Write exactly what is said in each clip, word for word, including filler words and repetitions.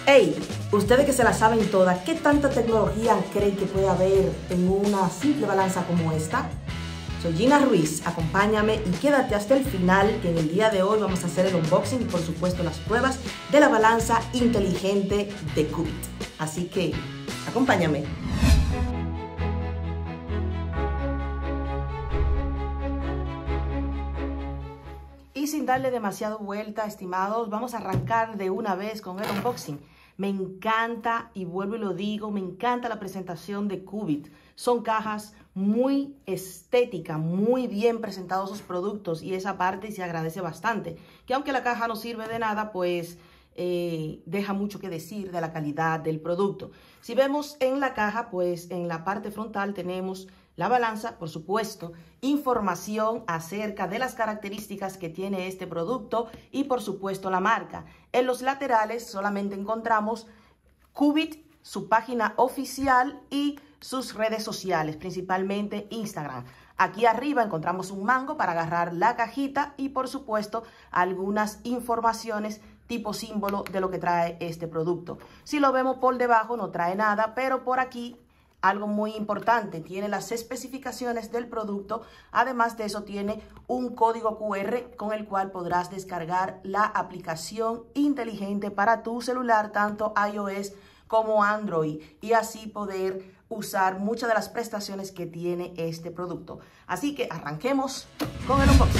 Hey, ustedes que se la saben todas, ¿qué tanta tecnología creen que puede haber en una simple balanza como esta? Soy Gina Ruiz, acompáñame y quédate hasta el final, que en el día de hoy vamos a hacer el unboxing y por supuesto las pruebas de la balanza inteligente de Qubit. Así que, acompáñame. Y sin darle demasiado vuelta, estimados, vamos a arrancar de una vez con el unboxing. Me encanta, y vuelvo y lo digo, me encanta la presentación de Qubit. Son cajas muy estéticas, muy bien presentados sus productos y esa parte se agradece bastante. Que aunque la caja no sirve de nada, pues eh, deja mucho que decir de la calidad del producto. Si vemos en la caja, pues en la parte frontal tenemos la balanza, por supuesto, información acerca de las características que tiene este producto y por supuesto la marca. En los laterales solamente encontramos Qubit, su página oficial y sus redes sociales, principalmente Instagram. Aquí arriba encontramos un mango para agarrar la cajita y por supuesto algunas informaciones tipo símbolo de lo que trae este producto. Si lo vemos por debajo no trae nada, pero por aquí algo muy importante, tiene las especificaciones del producto. Además de eso tiene un código Q R con el cual podrás descargar la aplicación inteligente para tu celular, tanto iOS como Android, y así poder usar muchas de las prestaciones que tiene este producto. Así que arranquemos con el unboxing.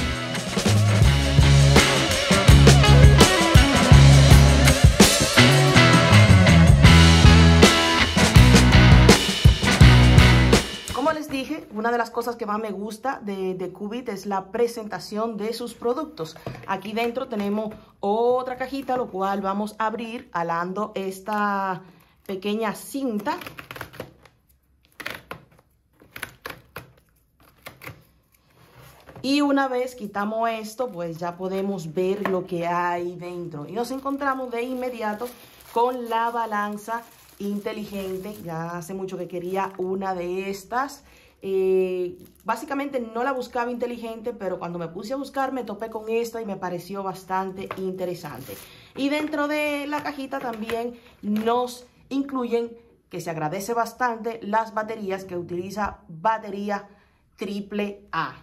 Dije, una de las cosas que más me gusta de, de Qubit es la presentación de sus productos. Aquí dentro tenemos otra cajita, lo cual vamos a abrir jalando esta pequeña cinta. Y una vez quitamos esto, pues ya podemos ver lo que hay dentro. Y nos encontramos de inmediato con la balanza inteligente. Ya hace mucho que quería una de estas. Eh, básicamente no la buscaba inteligente, pero cuando me puse a buscar me topé con esta y me pareció bastante interesante. Y dentro de la cajita también nos incluyen, que se agradece bastante, las baterías, que utiliza batería triple A.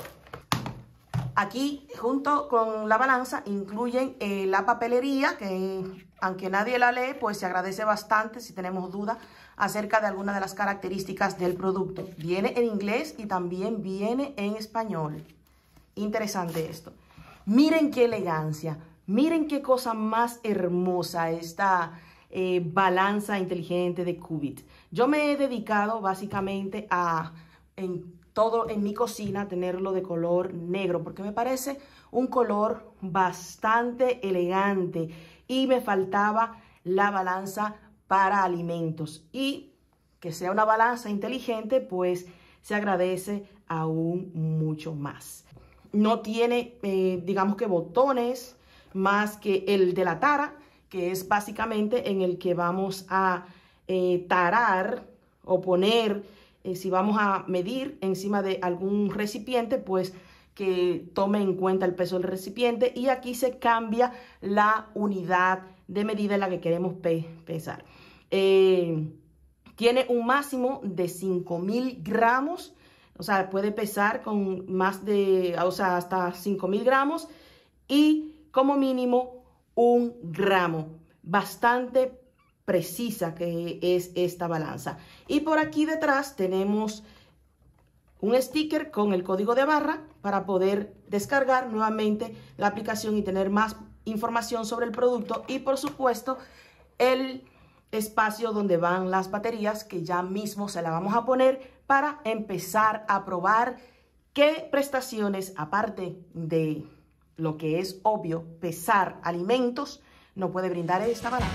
Aquí junto con la balanza incluyen eh, la papelería, que aunque nadie la lee, pues se agradece bastante si tenemos duda acerca de algunas de las características del producto. Viene en inglés y también viene en español. Interesante esto. Miren qué elegancia, miren qué cosa más hermosa esta eh, balanza inteligente de Qubit. Yo me he dedicado básicamente a, en todo en mi cocina, tenerlo de color negro, porque me parece un color bastante elegante y me faltaba la balanza para alimentos, y que sea una balanza inteligente pues se agradece aún mucho más. No tiene eh, digamos que botones más que el de la tara, que es básicamente en el que vamos a eh, tarar o poner, eh, si vamos a medir encima de algún recipiente, pues que tome en cuenta el peso del recipiente, y aquí se cambia la unidad de medida en la que queremos pe pesar. Eh, tiene un máximo de cinco mil gramos, o sea, puede pesar con más de, o sea, hasta cinco mil gramos, y como mínimo un gramo. Bastante precisa que es esta balanza. Y por aquí detrás tenemos un sticker con el código de barra para poder descargar nuevamente la aplicación y tener más información sobre el producto, y por supuesto el espacio donde van las baterías, que ya mismo se la vamos a poner para empezar a probar qué prestaciones, aparte de lo que es obvio, pesar alimentos, no puede brindar esta balanza.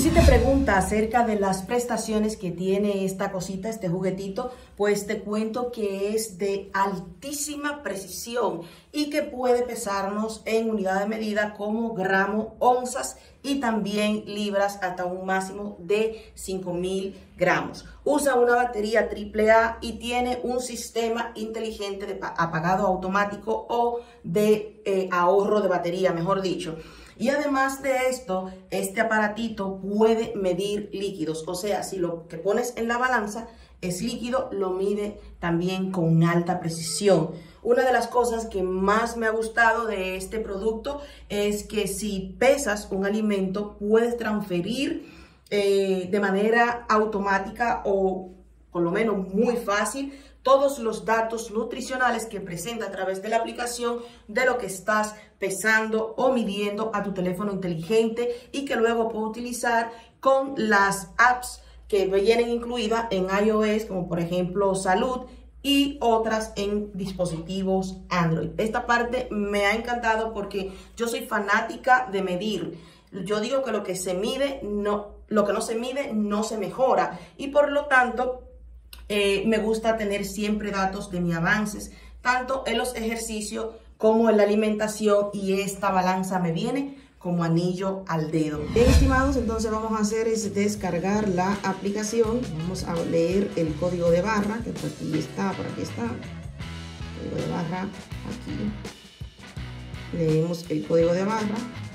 si te preguntas acerca de las prestaciones que tiene esta cosita, este juguetito, pues te cuento que es de altísima precisión y que puede pesarnos en unidad de medida como gramos, onzas y también libras hasta un máximo de cinco mil gramos. Usa una batería triple A y tiene un sistema inteligente de apagado automático o de eh, ahorro de batería, mejor dicho. Y además de esto, este aparatito puede medir líquidos. O sea, si lo que pones en la balanza es líquido, lo mide también con alta precisión. Una de las cosas que más me ha gustado de este producto es que si pesas un alimento, puedes transferir eh, de manera automática o por lo menos muy fácil todos los datos nutricionales que presenta a través de la aplicación de lo que estás pesando o midiendo a tu teléfono inteligente y que luego puedes utilizar con las apps que vienen incluidas en iOS, como por ejemplo Salud, y otras en dispositivos Android. Esta parte me ha encantado porque yo soy fanática de medir. Yo digo que lo que se mide, no, lo que no se mide no se mejora y por lo tanto Eh, me gusta tener siempre datos de mis avances, tanto en los ejercicios como en la alimentación, y esta balanza me viene como anillo al dedo. Bien, estimados, entonces vamos a hacer es descargar la aplicación. Vamos a leer el código de barra, que por aquí está, por aquí está. Código de barra, aquí. Leemos el código de barra.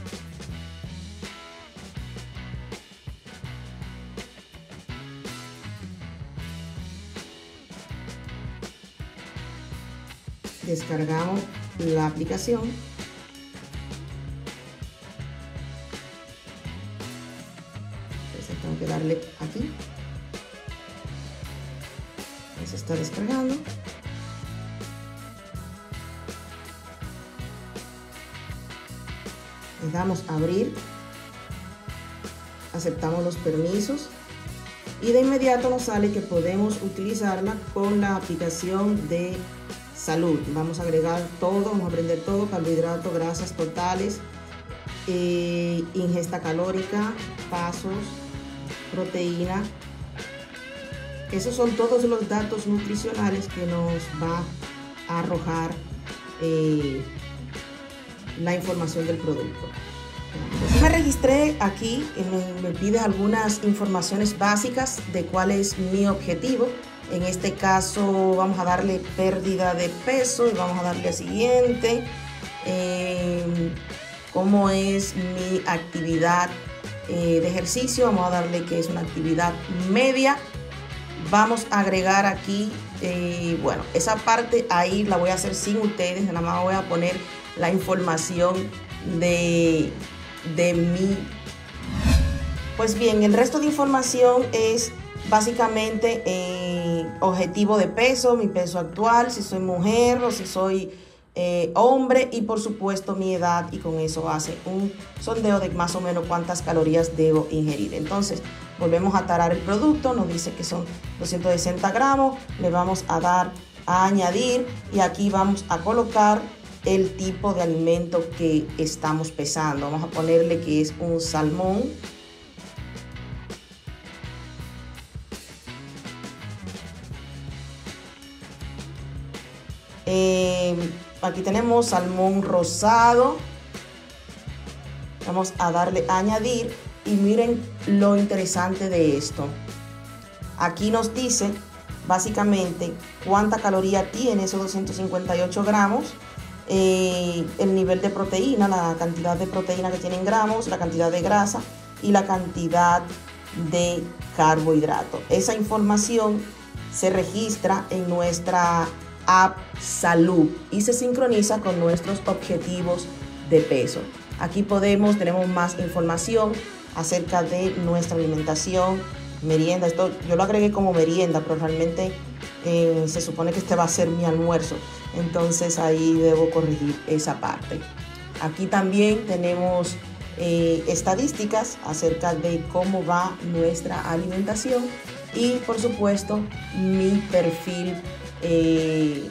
Descargamos la aplicación. Entonces tengo que darle aquí. Se está descargando. Le damos a abrir. Aceptamos los permisos. Y de inmediato nos sale que podemos utilizarla con la aplicación de Salud. Vamos a agregar todo, vamos a aprender todo: carbohidratos, grasas totales, eh, ingesta calórica, pasos, proteína. Esos son todos los datos nutricionales que nos va a arrojar eh, la información del producto. Entonces, me registré aquí y me, me pide algunas informaciones básicas de cuál es mi objetivo. En este caso vamos a darle pérdida de peso y vamos a darle al siguiente. Eh, ¿Cómo es mi actividad eh, de ejercicio? Vamos a darle que es una actividad media. Vamos a agregar aquí, eh, bueno, esa parte ahí la voy a hacer sin ustedes. Nada más voy a poner la información de, de mi. Pues bien, el resto de información es básicamente eh, objetivo de peso, mi peso actual, si soy mujer o si soy eh, hombre, y por supuesto mi edad, y con eso hace un sondeo de más o menos cuántas calorías debo ingerir. Entonces volvemos a tarar el producto, nos dice que son doscientos sesenta gramos, le vamos a dar a añadir y aquí vamos a colocar el tipo de alimento que estamos pesando. Vamos a ponerle que es un salmón. Eh, aquí tenemos salmón rosado. Vamos a darle a añadir y miren lo interesante de esto. Aquí nos dice básicamente cuánta caloría tiene esos doscientos cincuenta y ocho gramos, eh, el nivel de proteína, la cantidad de proteína que tiene en gramos, la cantidad de grasa y la cantidad de carbohidrato. Esa información se registra en nuestra app Salud y se sincroniza con nuestros objetivos de peso. Aquí podemos, tenemos más información acerca de nuestra alimentación, merienda. Esto yo lo agregué como merienda, pero realmente eh, se supone que este va a ser mi almuerzo. Entonces ahí debo corregir esa parte. Aquí también tenemos eh, estadísticas acerca de cómo va nuestra alimentación y por supuesto mi perfil eh,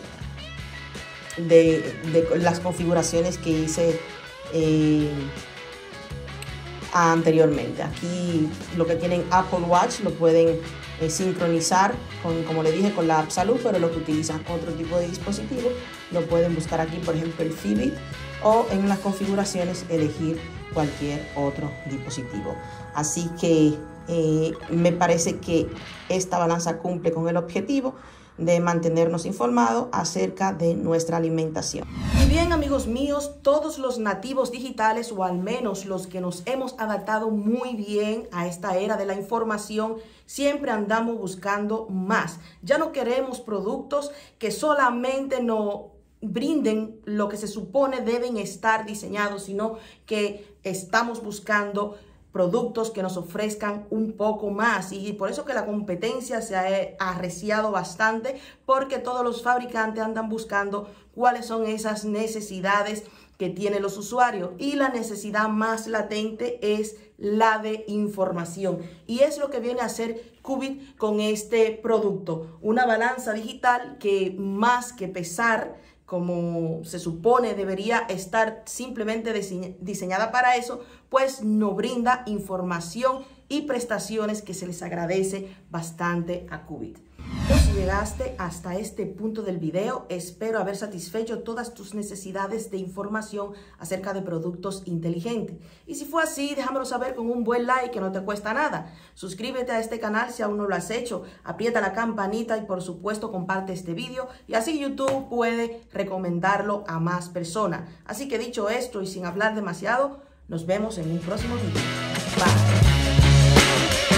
de, de las configuraciones que hice eh, anteriormente. Aquí lo que tienen Apple Watch lo pueden eh, sincronizar con, como le dije, con la app Salud, pero los que utilizan otro tipo de dispositivo lo pueden buscar aquí, por ejemplo el Fitbit, o en las configuraciones elegir cualquier otro dispositivo. Así que eh, me parece que esta balanza cumple con el objetivo de mantenernos informados acerca de nuestra alimentación. Y bien, amigos míos, todos los nativos digitales, o al menos los que nos hemos adaptado muy bien a esta era de la información, siempre andamos buscando más. Ya no queremos productos que solamente nos brinden lo que se supone deben estar diseñados, sino que estamos buscando productos que nos ofrezcan un poco más, y por eso que la competencia se ha arreciado bastante, porque todos los fabricantes andan buscando cuáles son esas necesidades que tienen los usuarios, y la necesidad más latente es la de información, y es lo que viene a hacer Qubit con este producto, una balanza digital que más que pesar como se supone debería estar simplemente diseñada para eso, pues nos brinda información y prestaciones que se les agradece bastante a Qubit. Pues si llegaste hasta este punto del video, espero haber satisfecho todas tus necesidades de información acerca de productos inteligentes. Y si fue así, déjamelo saber con un buen like que no te cuesta nada. Suscríbete a este canal si aún no lo has hecho, aprieta la campanita y por supuesto comparte este video, y así YouTube puede recomendarlo a más personas. Así que dicho esto y sin hablar demasiado, nos vemos en un próximo video. Bye.